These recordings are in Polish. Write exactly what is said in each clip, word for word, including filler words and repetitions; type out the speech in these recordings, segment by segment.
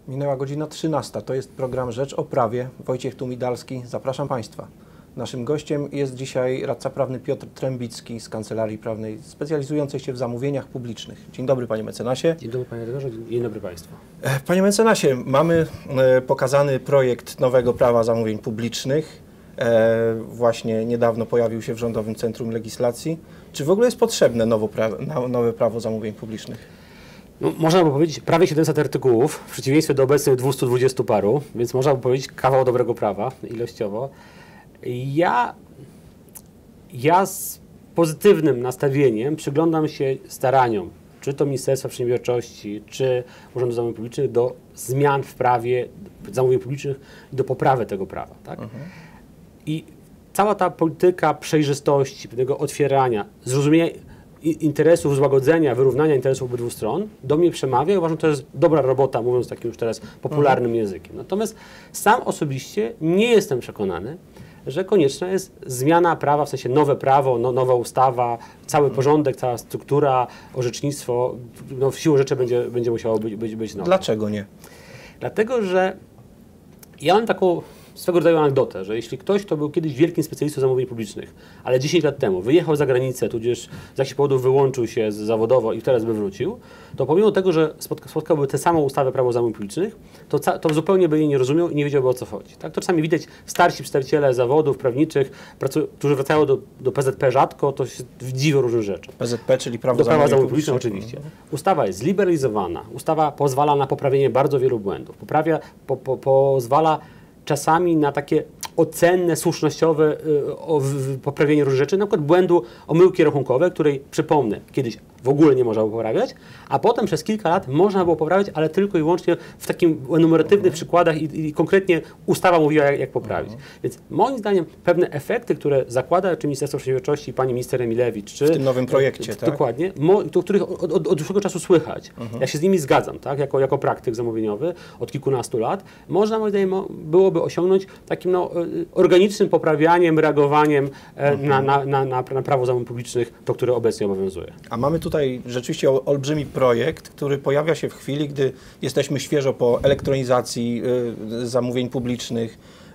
Minęła godzina trzynasta. To jest program Rzecz o Prawie. Wojciech Tumidalski. Zapraszam Państwa. Naszym gościem jest dzisiaj radca prawny Piotr Trębicki z Kancelarii Prawnej specjalizującej się w zamówieniach publicznych. Dzień dobry, panie mecenasie. Dzień dobry, panie redaktorze. Dzień dobry państwu. Panie mecenasie, mamy pokazany projekt nowego prawa zamówień publicznych. Właśnie niedawno pojawił się w Rządowym Centrum Legislacji. Czy w ogóle jest potrzebne nowe prawo zamówień publicznych? No, można by powiedzieć prawie siedemset artykułów, w przeciwieństwie do obecnych dwustu dwudziestu paru, więc można by powiedzieć kawał dobrego prawa ilościowo. Ja, ja z pozytywnym nastawieniem przyglądam się staraniom, czy to Ministerstwa Przedsiębiorczości, czy Urzędu Zamówień Publicznych do zmian w prawie zamówień publicznych i do poprawy tego prawa. Tak? Mhm. I cała ta polityka przejrzystości, pewnego otwierania, zrozumienia interesów, złagodzenia, wyrównania interesów obydwu stron do mnie przemawia i uważam, że to jest dobra robota, mówiąc takim już teraz popularnym mhm. językiem. Natomiast sam osobiście nie jestem przekonany, że konieczna jest zmiana prawa, w sensie nowe prawo, no, nowa ustawa, cały mhm. porządek, cała struktura, orzecznictwo, no, w siłę rzeczy będzie, będzie musiało być, być, być nowe. Dlaczego nie? Dlatego, że ja mam taką swego rodzaju anegdotę, że jeśli ktoś, kto był kiedyś wielkim specjalistą zamówień publicznych, ale dziesięć lat temu wyjechał za granicę, tudzież z jakichś powodów wyłączył się zawodowo i teraz by wrócił, to pomimo tego, że spotka, spotkałby tę samą ustawę prawo zamówień publicznych, to, to zupełnie by jej nie rozumiał i nie wiedziałby, o co chodzi. Tak? To czasami widać starsi przedstawiciele zawodów prawniczych, pracu, którzy wracają do, do P Z P rzadko, to się dziwią różnych rzeczy. P Z P, czyli prawo do prawa zamówień zamówień publicznych oczywiście. Mhm. Ustawa jest zliberalizowana, ustawa pozwala na poprawienie bardzo wielu błędów, poprawia, po, po, pozwala czasami na takie ocenne, słusznościowe y, o, w, poprawienie różnych rzeczy, na przykład błędu omyłki rachunkowe, której, przypomnę, kiedyś w ogóle nie można było poprawiać, a potem przez kilka lat można było poprawiać, ale tylko i wyłącznie w takim enumeratywnych mhm. przykładach i, i konkretnie ustawa mówiła, jak, jak poprawić. Mhm. Więc moim zdaniem pewne efekty, które zakłada czy Ministerstwo Przedsiębiorczości, pani minister Emilewicz, czy w tym nowym projekcie, y, tak? Dokładnie, mo, to, których od, od, od dłuższego czasu słychać. Mhm. Ja się z nimi zgadzam, tak? jako, jako praktyk zamówieniowy od kilkunastu lat. Można, moim zdaniem, byłoby osiągnąć takim no, organicznym poprawianiem, reagowaniem mhm. na, na, na, na, na prawo zamówień publicznych, to, które obecnie obowiązuje. A mamy tutaj rzeczywiście olbrzymi projekt, który pojawia się w chwili, gdy jesteśmy świeżo po elektronizacji y, zamówień publicznych.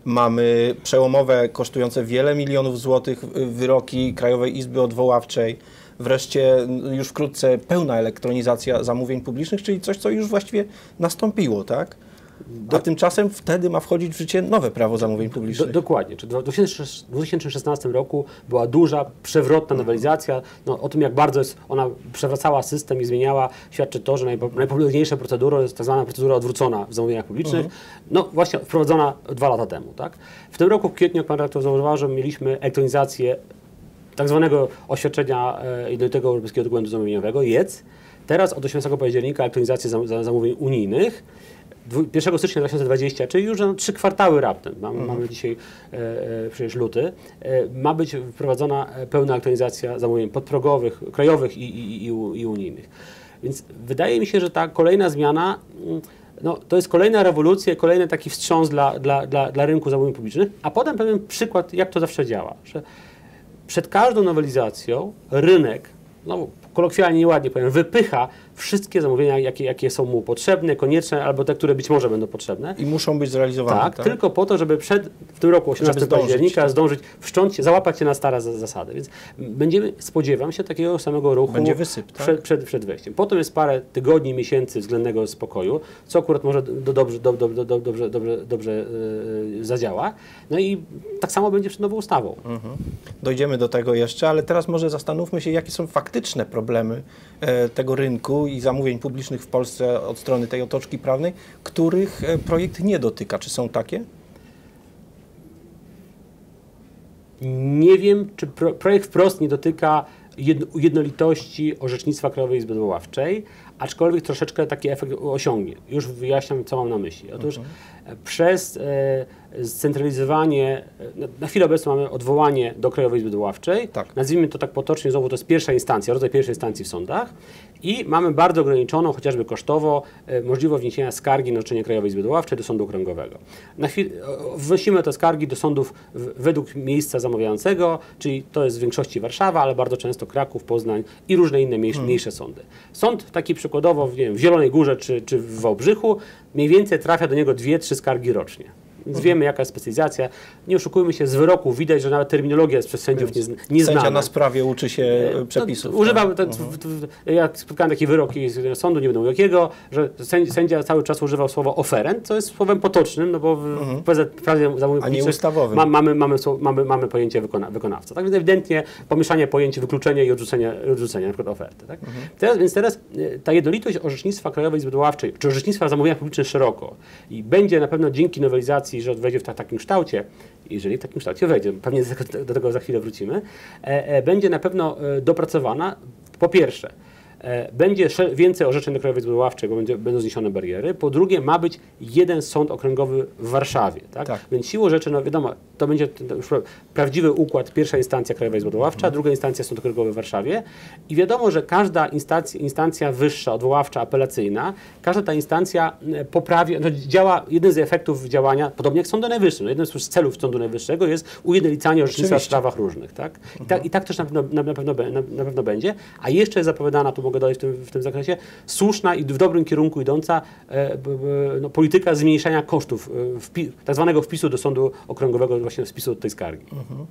Mamy przełomowe, kosztujące wiele milionów złotych wyroki Krajowej Izby Odwoławczej. Wreszcie już wkrótce pełna elektronizacja zamówień publicznych, czyli coś, co już właściwie nastąpiło, tak? A tymczasem wtedy ma wchodzić w życie nowe prawo zamówień publicznych. Do, dokładnie. Czy w dwa tysiące szesnastym roku była duża, przewrotna nowelizacja. No, o tym, jak bardzo jest ona przewracała system i zmieniała, świadczy to, że najpopularniejsza procedura jest tak zwana procedura odwrócona w zamówieniach publicznych. Mhm. No właśnie wprowadzona dwa lata temu. Tak? W tym roku, w kwietniu, jak pan redaktor zauważył, mieliśmy elektronizację tak zwanego oświadczenia jednolitego europejskiego dokumentu zamówieniowego, E C. Teraz od osiemnastego października elektronizację zam zamówień unijnych. pierwszego stycznia dwa tysiące dwudziestego, czyli już no, trzy kwartały raptem, mamy, mhm. mamy dzisiaj e, e, przecież luty, e, ma być wprowadzona pełna aktualizacja zamówień podprogowych, krajowych i, i, i, i unijnych. Więc wydaje mi się, że ta kolejna zmiana, no, to jest kolejna rewolucja, kolejny taki wstrząs dla, dla, dla, dla rynku zamówień publicznych, a potem pewien przykład, jak to zawsze działa, że przed każdą nowelizacją rynek, no, kolokwialnie nieładnie powiem, wypycha wszystkie zamówienia, jakie, jakie są mu potrzebne, konieczne, albo te, które być może będą potrzebne. I muszą być zrealizowane. Tak, tak? Tylko po to, żeby przed, w tym roku osiemnastego października zdążyć wszcząć się, załapać się na stare zasady. Więc będziemy, spodziewam się takiego samego ruchu Będzie wysyp, tak? przed, przed, przed wejściem. Potem jest parę tygodni, miesięcy względnego spokoju, co akurat może do, dobrze, do, do, do, dobrze, dobrze, dobrze yy, zadziała. No i tak samo będzie przed nową ustawą. Mhm. Dojdziemy do tego jeszcze, ale teraz może zastanówmy się, jakie są faktyczne problemy e, tego rynku i zamówień publicznych w Polsce od strony tej otoczki prawnej, których projekt nie dotyka. Czy są takie? Nie wiem, czy pro, projekt wprost nie dotyka jedno, jednolitości orzecznictwa Krajowej Izby Odwoławczej, aczkolwiek troszeczkę taki efekt osiągnie. Już wyjaśniam, co mam na myśli. Otóż mhm. przez e, scentralizowanie, na, na chwilę obecną mamy odwołanie do Krajowej Izby Odwoławczej, tak. nazwijmy to tak potocznie, znowu to jest pierwsza instancja, rodzaj pierwszej instancji w sądach i mamy bardzo ograniczoną, chociażby kosztowo, e, możliwość wniesienia skargi na orzeczenie Krajowej Izby Odwoławczej do Sądu Okręgowego. Na chwilę, wnosimy te skargi do sądów w, według miejsca zamawiającego, czyli to jest w większości Warszawa, ale bardzo często Kraków, Poznań i różne inne mniejsze, hmm. mniejsze sądy. Sąd taki przykładowo w, nie wiem, w Zielonej Górze czy, czy w Wałbrzychu mniej więcej trafia do niego dwie, trzy skargi rocznie. Więc wiemy, jaka jest specjalizacja. Nie oszukujmy się, z wyroku widać, że nawet terminologia jest przez sędziów nieznana. Nie Sędzia na sprawie uczy się przepisów. To, używa, to, ja spotkałem taki wyrok z sądu, nie będę mówił jakiego, że sędzia cały czas używał słowa oferent, co jest słowem potocznym, no bo w mhm. prawie zamówień publicznych ma, mamy, mamy, mamy, mamy pojęcie wykona, wykonawca. Tak więc ewidentnie pomieszanie pojęć wykluczenie i odrzucenie, odrzucenie na przykład oferty. Tak? Mhm. Teraz, więc teraz ta jednolitość orzecznictwa Krajowej Izby Odwoławczej, czy orzecznictwa zamówienia publicznych szeroko i będzie na pewno dzięki nowelizacji, że wejdzie w ta, takim kształcie, jeżeli w takim kształcie wejdzie, pewnie do tego za chwilę wrócimy, e, e, będzie na pewno e, dopracowana. Po pierwsze, e, będzie więcej orzeczeń do Krajowej Izby Odwoławczej, bo będzie, będą zniesione bariery. Po drugie, ma być jeden sąd okręgowy w Warszawie. Tak? Tak. Więc siłą rzeczy, no wiadomo, to będzie to już prawdziwy układ, pierwsza instancja Krajowa Izba Odwoławcza, mhm. druga instancja Sąd Okręgowy w Warszawie. I wiadomo, że każda instancja, instancja wyższa, odwoławcza, apelacyjna, każda ta instancja poprawia, no działa, jeden z efektów działania, podobnie jak w Sądzie Najwyższym, no jednym z celów Sądu Najwyższego jest ujednolicanie orzecznictwa w sprawach różnych. Tak? I, mhm. ta, I tak też na pewno, na, na, pewno, na, na pewno będzie. A jeszcze jest zapowiadana, tu mogę dodać w tym, w tym zakresie, słuszna i w dobrym kierunku idąca e, b, b, no, polityka zmniejszania kosztów, e, wpi, tak zwanego wpisu do Sądu Okręgowego, właśnie wpisu do tej skargi. Mhm.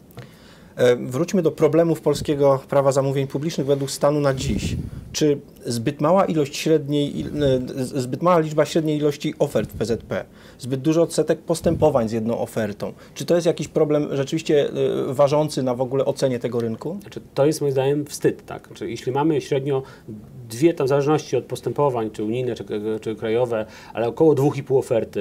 E, wróćmy do problemów polskiego prawa zamówień publicznych według stanu na dziś. Czy zbyt mała ilość średniej, e, zbyt mała liczba średniej ilości ofert w P Z P, zbyt duży odsetek postępowań z jedną ofertą, czy to jest jakiś problem rzeczywiście e, ważący na w ogóle ocenie tego rynku? Znaczy, to jest moim zdaniem wstyd, tak? Znaczy, jeśli mamy średnio dwie, tam w zależności od postępowań, czy unijne, czy, czy krajowe, ale około dwóch i pół oferty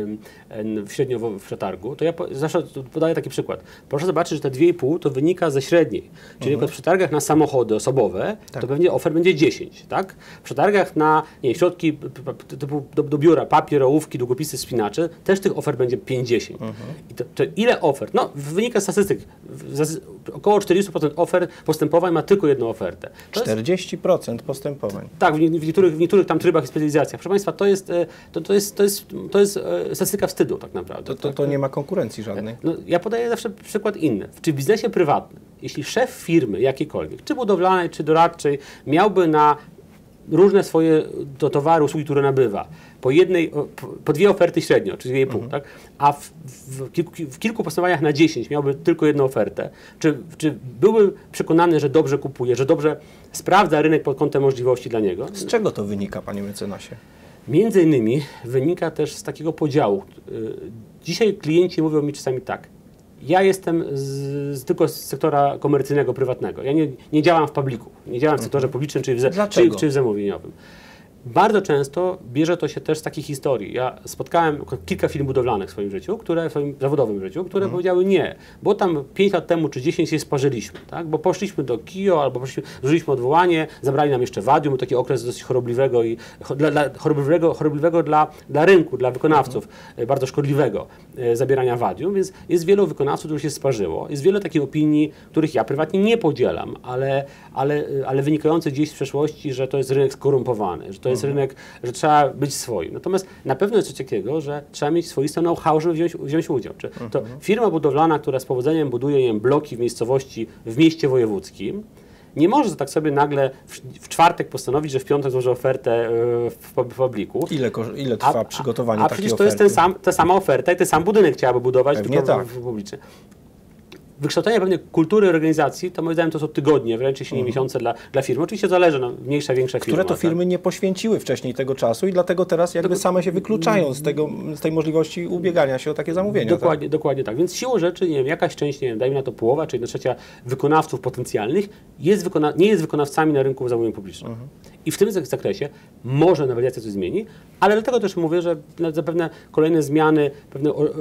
y, y, średnio w, w przetargu, to ja po, zawsze podaję taki przykład. Proszę zobaczyć, że te dwie i pół to wynika ze średniej. Czyli mhm. w przetargach na samochody osobowe, tak. to pewnie ofert będzie dziesięć, tak? W przetargach na nie, środki typu do, do biura, papier, ołówki, długopisy, spinacze, też tych ofert będzie pięćdziesiąt. Mhm. I to, to ile ofert? No, wynika z statystyk. Z, około czterdzieści procent ofert postępowań ma tylko jedną ofertę. To czterdzieści procent postępowań. Tak, w niektórych, w niektórych tam trybach i specjalizacjach. Proszę Państwa, to jest, to, to jest, to jest, to jest statystyka wstydu tak naprawdę. To, to, to nie ma konkurencji żadnej. No, ja podaję zawsze przykład inny. Czy w biznesie prywatnym, jeśli szef firmy jakiejkolwiek, czy budowlanej, czy doradczej, miałby na różne swoje do towary, usługi, które nabywa, po jednej, po dwie oferty średnio, czyli dwie i pół, mhm. tak? A w, w, kilku, w kilku postępowaniach na dziesięć miałby tylko jedną ofertę, czy, czy byłby przekonany, że dobrze kupuje, że dobrze sprawdza rynek pod kątem możliwości dla niego? Z czego to wynika, panie mecenasie? Między innymi wynika też z takiego podziału. Dzisiaj klienci mówią mi czasami tak, ja jestem z, z, tylko z sektora komercyjnego, prywatnego. Ja nie, nie działam w publiku, nie działam w sektorze publicznym, czyli w, czyli, czyli w zamówieniowym. Bardzo często bierze to się też z takich historii. Ja spotkałem kilka firm budowlanych w swoim życiu, które w swoim zawodowym życiu, które mhm. powiedziały nie, bo tam pięć lat temu czy dziesięć się sparzyliśmy, tak? Bo poszliśmy do K I O albo poszliśmy, złożyliśmy odwołanie, zabrali nam jeszcze wadium, taki okres dosyć chorobliwego i dla, dla, chorobliwego, chorobliwego dla, dla rynku, dla wykonawców, mhm. bardzo szkodliwego e, zabierania wadium, więc jest wielu wykonawców, których się sparzyło. Jest wiele takich opinii, których ja prywatnie nie podzielam, ale, ale, ale wynikające gdzieś z przeszłości, że to jest rynek skorumpowany, że to jest rynek, że trzeba być swoim. Natomiast na pewno jest coś takiego, że trzeba mieć swoiste know-how, żeby wziąć, wziąć udział. Czy to firma budowlana, która z powodzeniem buduje nie wiem, bloki w miejscowości, w mieście wojewódzkim, nie może tak sobie nagle w, w czwartek postanowić, że w piątek złoży ofertę w, w publiku. Ile, ile trwa a, przygotowanie a, a takiej przecież to oferty? jest ten sam, ta sama oferta i ten sam budynek chciałaby budować, Pewnie tylko tak. w, w publicznie. Wykształcenie pewnej kultury organizacji, to moim zdaniem to są tygodnie, wręcz jeśli nie miesiące dla, dla firmy. Oczywiście zależy, no, mniejsza, większa firma. Które to firmy tak? nie poświęciły wcześniej tego czasu i dlatego teraz jakby same się wykluczają z, tego, z tej możliwości ubiegania się o takie zamówienia. Dokładnie, tak? dokładnie tak. Więc siłą rzeczy, nie wiem, jakaś część, nie wiem, dajmy na to połowa, czyli jedna trzecia wykonawców potencjalnych jest wykona nie jest wykonawcami na rynku zamówień publicznych. Mhm. I w tym zakresie może nowelizacja coś zmieni, ale dlatego też mówię, że zapewne kolejne zmiany, pewne o, o, o,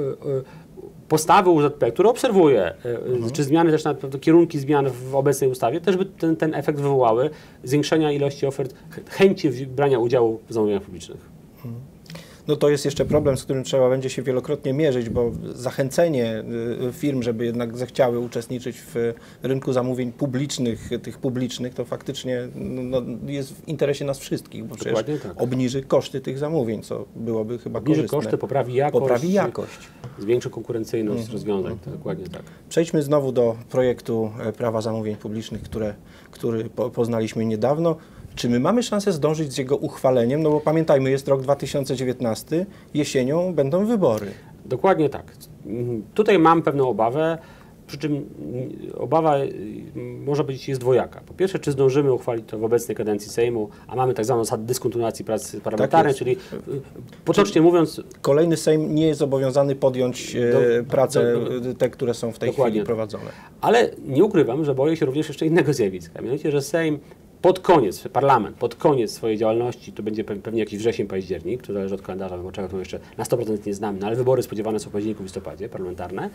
postawy U Z P, które obserwuję, mhm. czy zmiany też na kierunki zmian w obecnej ustawie, też by ten, ten efekt wywołały zwiększenia ilości ofert, chęci brania udziału w zamówieniach publicznych. Mhm. No to jest jeszcze problem, z którym trzeba będzie się wielokrotnie mierzyć, bo zachęcenie firm, żeby jednak zechciały uczestniczyć w rynku zamówień publicznych, tych publicznych, to faktycznie no, jest w interesie nas wszystkich, bo przecież tak. obniży koszty tych zamówień, co byłoby chyba obniży korzystne. koszty, poprawi jakość, poprawi jakość. Zwiększy konkurencyjność mm. rozwiązań, to dokładnie tak. Przejdźmy znowu do projektu prawa zamówień publicznych, które, który po, poznaliśmy niedawno. Czy my mamy szansę zdążyć z jego uchwaleniem? No bo pamiętajmy, jest rok dwa tysiące dziewiętnasty, jesienią będą wybory. Dokładnie tak. Tutaj mam pewną obawę, przy czym obawa może być jest dwojaka. Po pierwsze, czy zdążymy uchwalić to w obecnej kadencji Sejmu, a mamy tak zwaną zasadę dyskontynuacji pracy parlamentarnej, tak czyli potocznie czyli mówiąc... Kolejny Sejm nie jest zobowiązany podjąć do, prace, do, do, te, które są w tej chwili prowadzone. Ale nie ukrywam, że boję się również jeszcze innego zjawiska. Mianowicie, że Sejm pod koniec, parlament, pod koniec swojej działalności, to będzie pewnie jakiś wrzesień, październik, to zależy od kalendarza wyborczego, to jeszcze na sto procent nie znamy, no ale wybory spodziewane są w październiku, w listopadzie, parlamentarne.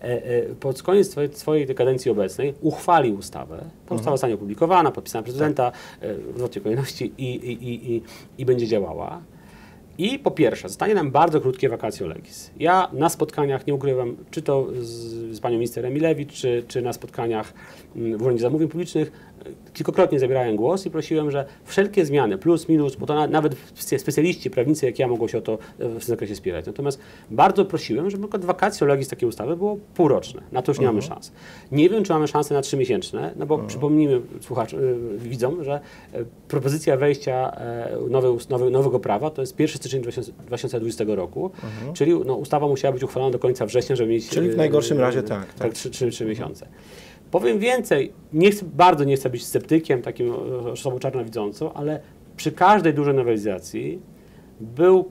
Pod koniec swojej, swojej kadencji obecnej uchwali ustawę, ta ustawa zostanie opublikowana, podpisana przez prezydenta w odwrotnej kolejności i, i, i, i będzie działała. I po pierwsze, zostanie nam bardzo krótkie vacatio legis. Ja na spotkaniach, nie ukrywam, czy to z, z panią minister Emilewicz, czy, czy na spotkaniach w Urzędzie Zamówień Publicznych, kilkakrotnie zabierałem głos i prosiłem, że wszelkie zmiany, plus, minus, bo to na, nawet specjaliści, prawnicy jak ja mogą się o to w tym zakresie spierać. Natomiast bardzo prosiłem, żeby tylko vacatio legis takiej ustawy było półroczne. Na to już nie uh-huh. mamy szans. Nie wiem, czy mamy szansę na trzymiesięczne, no bo uh-huh. przypomnijmy słuchaczom, widzom, że propozycja wejścia nowe, nowe, nowego prawa to jest pierwszy stycznia dwa tysiące dwudziestego roku, uh-huh. czyli no, ustawa musiała być uchwalona do końca września, żeby mieć... Czyli w najgorszym e, razie tak. Tak, trzy miesiące. Powiem więcej, nie chcę, bardzo nie chcę być sceptykiem, takim osobą czarnowidzącą, ale przy każdej dużej nowelizacji był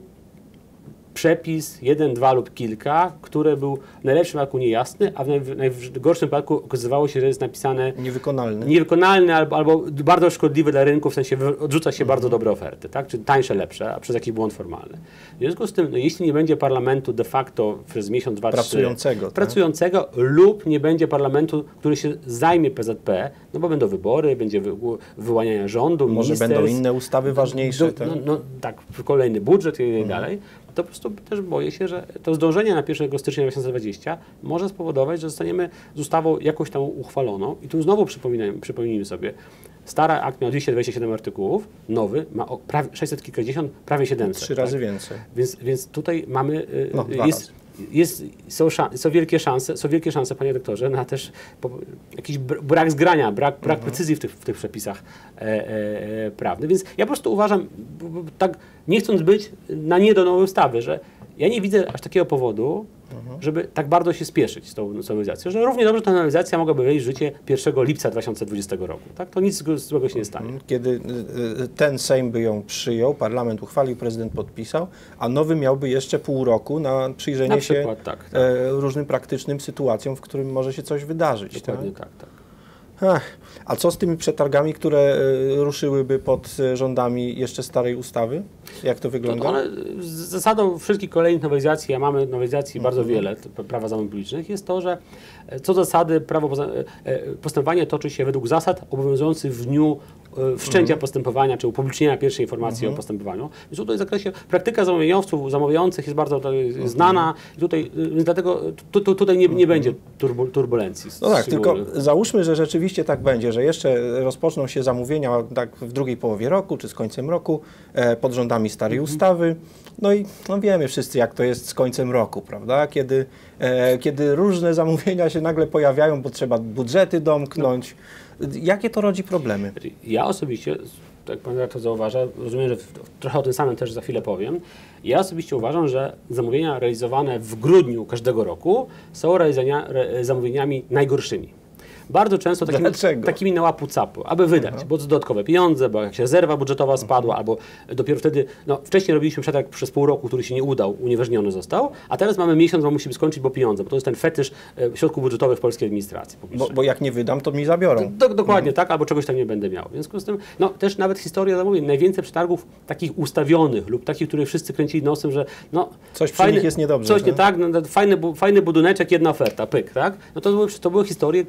przepis, jeden, dwa lub kilka, który był w najlepszym wypadku niejasny, a w najgorszym wypadku okazywało się, że jest napisane niewykonalny, niewykonalny albo, albo bardzo szkodliwy dla rynku, w sensie odrzuca się mhm. bardzo dobre oferty, tak? Czy tańsze, lepsze, a przez jakiś błąd formalny. W związku z tym, no, jeśli nie będzie parlamentu de facto przez miesiąc, dwa, pracującego, trzy, tak? pracującego lub nie będzie parlamentu, który się zajmie P Z P, no bo będą wybory, będzie wy, wyłanianie rządu, może będą inne ustawy ważniejsze. Do, tak? No, no tak, kolejny budżet i tak dalej. To po prostu też boję się, że to zdążenie na pierwszego stycznia dwa tysiące dwudziestego może spowodować, że zostaniemy z ustawą jakoś tam uchwaloną. I tu znowu przypomnijmy sobie, stary akt miał dwieście dwadzieścia siedem artykułów, nowy ma o prawie sześćset kilkadziesiąt, prawie siedemset. Trzy razy tak? więcej. Więc, więc tutaj mamy, no, jest, jest, są, szan, są wielkie szanse, są wielkie szanse, panie doktorze, na też po, jakiś brak zgrania, brak, brak mhm. precyzji w tych, w tych przepisach e, e, prawnych. Więc ja po prostu uważam, tak nie chcąc być na nie do nowej ustawy, że ja nie widzę aż takiego powodu, mhm. żeby tak bardzo się spieszyć z tą nowelizacją, że równie dobrze ta nowelizacja mogłaby wejść w życie pierwszego lipca dwa tysiące dwudziestego roku. Tak? To nic złego się nie stanie. Kiedy ten Sejm by ją przyjął, parlament uchwalił, prezydent podpisał, a nowy miałby jeszcze pół roku na przyjrzenie na przykład, się tak, tak. różnym praktycznym sytuacjom, w którym może się coś wydarzyć. Dokładnie tak, tak. Ach, a co z tymi przetargami, które y, ruszyłyby pod y, rządami jeszcze starej ustawy? Jak to wygląda? To one, z zasadą wszystkich kolejnych nowelizacji, a mamy nowelizacji mm-hmm. bardzo wiele prawa zamówień publicznych, jest to, że co do zasady prawo postępowanie toczy się według zasad obowiązujących w dniu wszczęcia mm-hmm. postępowania, czy upublicznienia pierwszej informacji mm-hmm. o postępowaniu. Więc tutaj w zakresie praktyka zamawiająców, zamawiających jest bardzo mm-hmm. znana i tutaj, dlatego tu, tu, tutaj nie, nie mm-hmm. będzie turbu, turbulencji. No tak, tylko załóżmy, że rzeczywiście tak będzie, że jeszcze rozpoczną się zamówienia tak w drugiej połowie roku, czy z końcem roku e, pod rządami starej mm-hmm. ustawy. No i no wiemy wszyscy, jak to jest z końcem roku, prawda? Kiedy, e, kiedy różne zamówienia się nagle pojawiają, bo trzeba budżety domknąć. No. Jakie to rodzi problemy? Ja osobiście, tak pan to zauważa, rozumiem, że trochę o tym samym też za chwilę powiem. Ja osobiście uważam, że zamówienia realizowane w grudniu każdego roku są realizowania, re, zamówieniami najgorszymi. Bardzo często takimi, takimi na łapu capu, aby wydać, Aha. bo to dodatkowe pieniądze, bo jakaś rezerwa budżetowa spadła, Aha. albo dopiero wtedy, no wcześniej robiliśmy przetarg przez pół roku, który się nie udał, unieważniony został, a teraz mamy miesiąc, bo musimy skończyć, bo pieniądze, bo to jest ten fetysz e, środków budżetowych w polskiej administracji publicznej. Bo, bo jak nie wydam, to mi zabiorą. Do, dokładnie mhm. tak, albo czegoś tam nie będę miał. W związku z tym, no też nawet historia zamówień, najwięcej przetargów takich ustawionych lub takich, których wszyscy kręcili nosem, że no... Coś przy fajny, nich jest niedobrze. Coś tak? nie tak, no, fajny, fajny budyneczek, jedna oferta, pyk, tak? No to były, to były historie, gdzie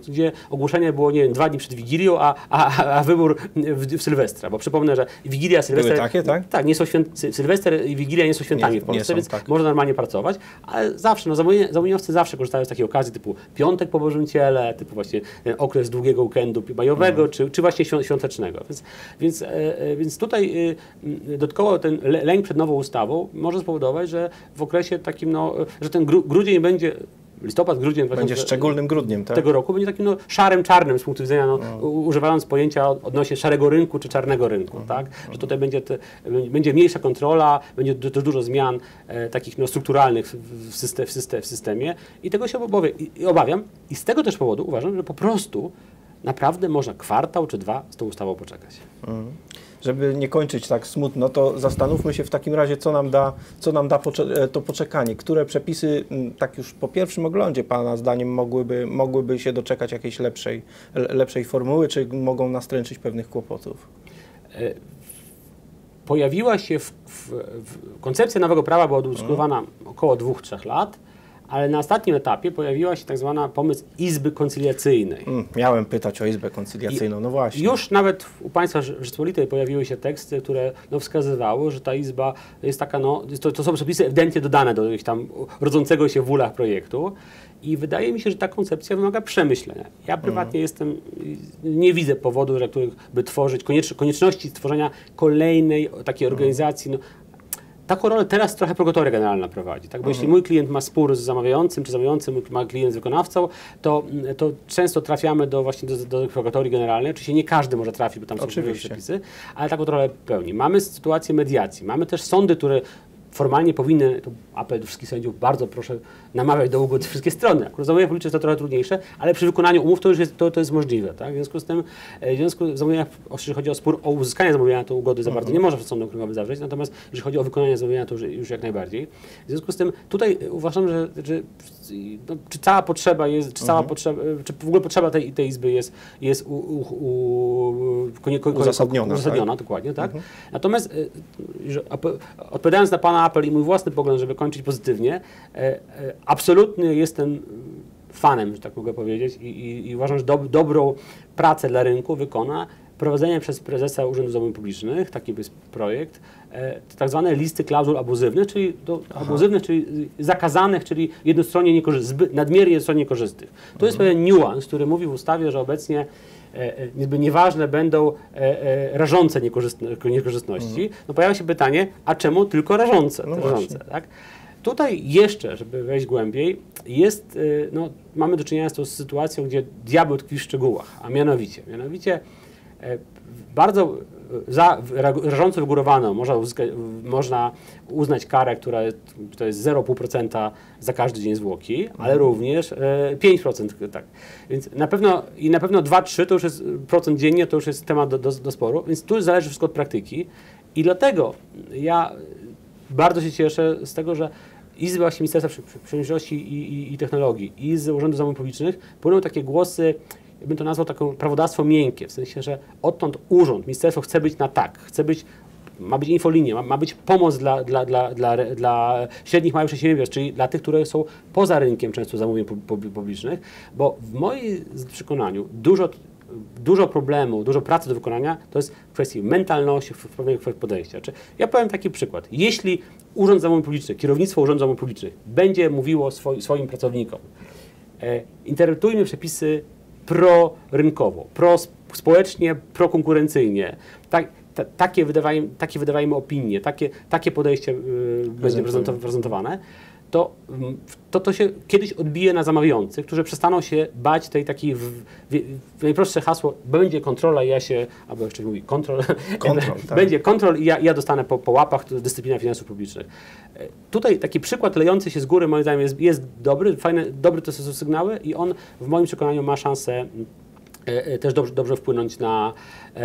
ogłoszenie było, nie wiem, dwa dni przed Wigilią, a, a, a wybór w, w Sylwestra, bo przypomnę, że Wigilia, Sylwester... Były takie, tak? Tak, nie są święt, Sylwester i Wigilia nie są świętami Nie, w Polsce, nie są, więc tak. można normalnie pracować, ale zawsze, no zamówieniowcy zawsze korzystają z takiej okazji typu piątek po Bożym Ciele, typu właśnie ten okres długiego weekendu majowego, mm. czy, czy właśnie świątecznego. Więc, więc, e, więc tutaj e, dodatkowo ten lęk przed nową ustawą może spowodować, że w okresie takim, no, że ten gru, grudzień będzie, listopad, grudzień będzie szczególnym grudniem, tak? tego roku będzie takim no, szarym, czarnym z punktu widzenia, no, no. używając pojęcia odnośnie szarego rynku czy czarnego rynku, uh-huh. tak? Że tutaj będzie, te, będzie mniejsza kontrola, będzie też dużo zmian e, takich no, strukturalnych w, w, system, w, system, w systemie i tego się obawiam. I, i obawiam. I z tego też powodu uważam, że po prostu naprawdę można kwartał czy dwa z tą ustawą poczekać. Mhm. Żeby nie kończyć tak smutno, to zastanówmy się w takim razie, co nam da, co nam da pocze to poczekanie. Które przepisy, tak już po pierwszym oglądzie Pana zdaniem, mogłyby, mogłyby się doczekać jakiejś lepszej, lepszej formuły, czy mogą nastręczyć pewnych kłopotów? Pojawiła się w, w, w koncepcja nowego prawa była dyskutowana hmm. około dwóch, trzech lat. Ale na ostatnim etapie pojawiła się tak zwana pomysł Izby Koncyliacyjnej. Mm, miałem pytać o Izbę Koncyliacyjną, no właśnie. Już nawet u państwa Rzeczypospolitej pojawiły się teksty, które no, wskazywały, że ta Izba jest taka, no, to, to są przepisy ewidentnie dodane do jakiegoś tam rodzącego się w ulach projektu. I wydaje mi się, że ta koncepcja wymaga przemyślenia. Ja prywatnie mm. jestem, nie widzę powodu, że których by tworzyć, koniecz, konieczności stworzenia kolejnej takiej organizacji. No, taką rolę teraz trochę Prokuratoria Generalna prowadzi, tak? Bo mhm. jeśli mój klient ma spór z zamawiającym, czy zamawiający ma klient z wykonawcą, to, to często trafiamy do właśnie do, do Prokuratorii Generalnej. Oczywiście nie każdy może trafić, bo tam są przepisy, ale taką rolę pełni. Mamy sytuację mediacji, mamy też sądy, które formalnie powinny, to apel do wszystkich sędziów, bardzo proszę namawiać do ugody wszystkie strony. Akurat zamówienia publiczne jest to trochę trudniejsze, ale przy wykonaniu umów to już jest, to, to jest możliwe. Tak? W związku z tym, w związku z zamówienia, jeżeli chodzi o spór o uzyskanie zamówienia, to ugody za bardzo nie może przed sądem okręgowym zawrzeć, natomiast jeżeli chodzi o wykonanie zamówienia, to już, już jak najbardziej. W związku z tym tutaj uważam, że, że no, czy cała potrzeba jest, czy, cała mhm. potrzeba, czy w ogóle potrzeba tej, tej izby jest, jest u, u, u, konie, konie, uzasadniona, uzasadniona tak? dokładnie, tak? Mhm. Natomiast że, odpowiadając na Pana apel i mój własny pogląd, żeby kończyć pozytywnie, e, e, absolutnie jestem fanem, że tak mogę powiedzieć, i, i, i uważam, że do, dobrą pracę dla rynku wykona prowadzenie przez prezesa Urzędu Zamówień Publicznych, taki jest projekt, e, tak zwane listy klauzul abuzywnych, czyli do, abuzywnych, czyli zakazanych, czyli jednostronnie niekorzystnych, nadmiernie jednostronnie niekorzystnych. To mhm. jest pewien niuans, który mówi w ustawie, że obecnie niby nieważne będą e, e, rażące niekorzystności, mhm. no pojawia się pytanie, a czemu tylko rażące? No rażące tak? Tutaj jeszcze, żeby wejść głębiej, jest, no, mamy do czynienia z tą sytuacją, gdzie diabeł tkwi w szczegółach, a mianowicie, mianowicie e, bardzo za rażąco wygórowaną można, uzyskać, można uznać karę, która to jest zero przecinek pięć procent za każdy dzień zwłoki, mhm. ale również e, pięć procent. Tak. Więc na pewno i na pewno dwa trzy to już jest procent dziennie, to już jest temat do, do, do sporu, więc tu zależy wszystko od praktyki i dlatego ja bardzo się cieszę z tego, że i z właśnie Ministerstwa Przedsiębiorczości i, i, i Technologii, i z Urzędu Zamówień Publicznych płyną takie głosy, ja bym to nazwał taką prawodawstwo miękkie, w sensie, że odtąd urząd, ministerstwo chce być na tak, chce być, ma być infolinia, ma, ma być pomoc dla, dla, dla, dla, dla średnich, małych przedsiębiorstw, czyli dla tych, które są poza rynkiem często zamówień publicznych, bo w moim przekonaniu dużo, dużo problemu, dużo pracy do wykonania to jest w kwestii mentalności, w pewnych podejścia. Czy ja powiem taki przykład. Jeśli Urząd Zamówień Publicznych, kierownictwo Urzędu Zamówień Publicznych będzie mówiło swoi, swoim pracownikom, e, interpretujmy przepisy prorynkowo, pro społecznie, prokonkurencyjnie, tak, ta, takie, wydawajmy, takie wydawajmy opinie, takie, takie podejście y, będzie prezentowane, to, to to się kiedyś odbije na zamawiających, którzy przestaną się bać tej takiej, w, w, w najprostsze hasło, będzie kontrola i ja się, albo jeszcze mówi kontrol, kontrol tak. będzie kontrol i ja, ja dostanę po, po łapach, to dyscyplina finansów publicznych. Tutaj taki przykład lejący się z góry moim zdaniem jest, jest dobry, fajne, dobry to są sygnały i on w moim przekonaniu ma szansę E, też dobrze, dobrze wpłynąć na,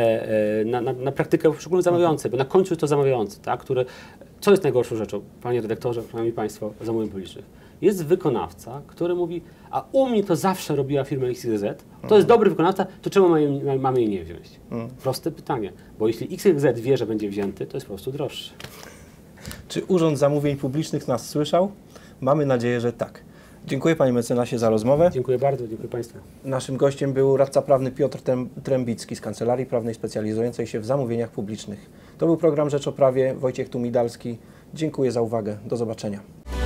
e, na, na, na praktykę szczególnie zamawiającej, bo na końcu jest to zamawiający, tak, który, co jest najgorszą rzeczą, panie redaktorze, przynajmniej państwo zamówień publicznych, jest wykonawca, który mówi, a u mnie to zawsze robiła firma X Y Z, to jest dobry wykonawca, to czemu mamy, mamy jej nie wziąć? Proste pytanie, bo jeśli X Y Z wie, że będzie wzięty, to jest po prostu droższy. Czy Urząd Zamówień Publicznych nas słyszał? Mamy nadzieję, że tak. Dziękuję panie mecenasie za rozmowę. Dziękuję bardzo, dziękuję Państwu. Naszym gościem był radca prawny Piotr Trębicki z Kancelarii Prawnej specjalizującej się w zamówieniach publicznych. To był program Rzecz o Prawie. Wojciech Tumidalski. Dziękuję za uwagę. Do zobaczenia.